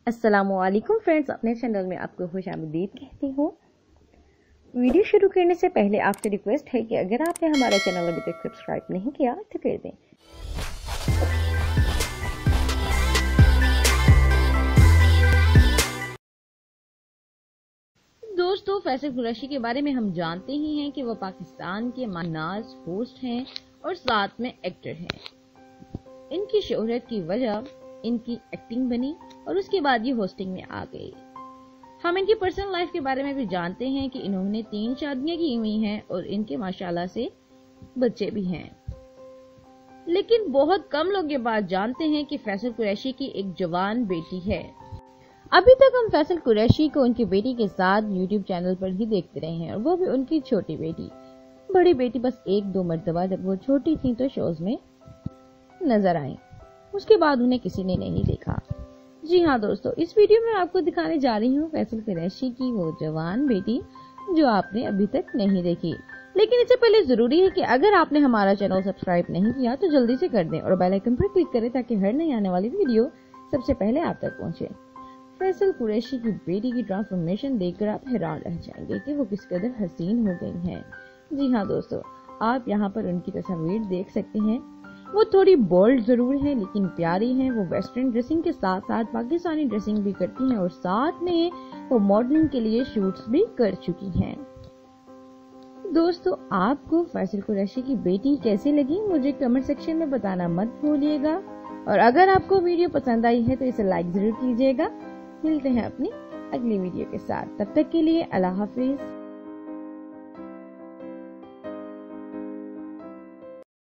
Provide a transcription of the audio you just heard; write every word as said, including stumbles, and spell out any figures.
अस्सलामुअलैकुम फ्रेंड्स, अपने चैनल में आपको खुशामदीद कहती हूँ। वीडियो शुरू करने से पहले आपसे रिक्वेस्ट है कि अगर आपने हमारा चैनल अभी तक सब्सक्राइब नहीं किया तो कर दें। दोस्तों, फैसल कुरैशी के बारे में हम जानते ही हैं कि वो पाकिस्तान के मानाज होस्ट हैं और साथ में एक्टर हैं। इनकी शोहरत की वजह इनकी एक्टिंग बनी और उसके बाद ये होस्टिंग में आ गई। हम इनकी पर्सनल लाइफ के बारे में भी जानते हैं कि इन्होंने तीन शादियां की हुई हैं और इनके माशाल्लाह से बच्चे भी हैं। लेकिन बहुत कम लोग ये बात जानते हैं कि फैसल कुरैशी की एक जवान बेटी है। अभी तक हम फैसल कुरैशी को उनकी बेटी के साथ यूट्यूब चैनल पर ही देखते रहे हैं, और वो भी उनकी छोटी बेटी। बड़ी बेटी बस एक दो मर्तबा जब वो छोटी थी तो शोज में नजर आई, उसके बाद उन्हें किसी ने नहीं देखा। जी हाँ दोस्तों, इस वीडियो में आपको दिखाने जा रही हूँ फैसल कुरैशी की वो जवान बेटी जो आपने अभी तक नहीं देखी। लेकिन इससे पहले जरूरी है कि अगर आपने हमारा चैनल सब्सक्राइब नहीं किया तो जल्दी से कर दें और बेल आइकन पर क्लिक करें ताकि हर नई आने वाली वीडियो सबसे पहले आप तक पहुंचे। फैसल कुरैशी की बेटी की ट्रांसफॉर्मेशन देखकर आप हैरान रह जाएंगे कि वो किस कदर हसीन हो गई हैं। जी हाँ दोस्तों, आप यहाँ पर उनकी तस्वीर देख सकते हैं। वो थोड़ी बोल्ड जरूर है लेकिन प्यारी हैं। वो वेस्टर्न ड्रेसिंग के साथ साथ पाकिस्तानी ड्रेसिंग भी करती हैं और साथ में वो मॉडलिंग के लिए शूट्स भी कर चुकी हैं। दोस्तों, आपको फैसल कुरैशी की बेटी कैसी लगी मुझे कमेंट सेक्शन में बताना मत भूलिएगा, और अगर आपको वीडियो पसंद आई है तो इसे लाइक जरूर कीजिएगा। मिलते हैं अपनी अगली वीडियो के साथ, तब तक के लिए अल्लाह हाफिज।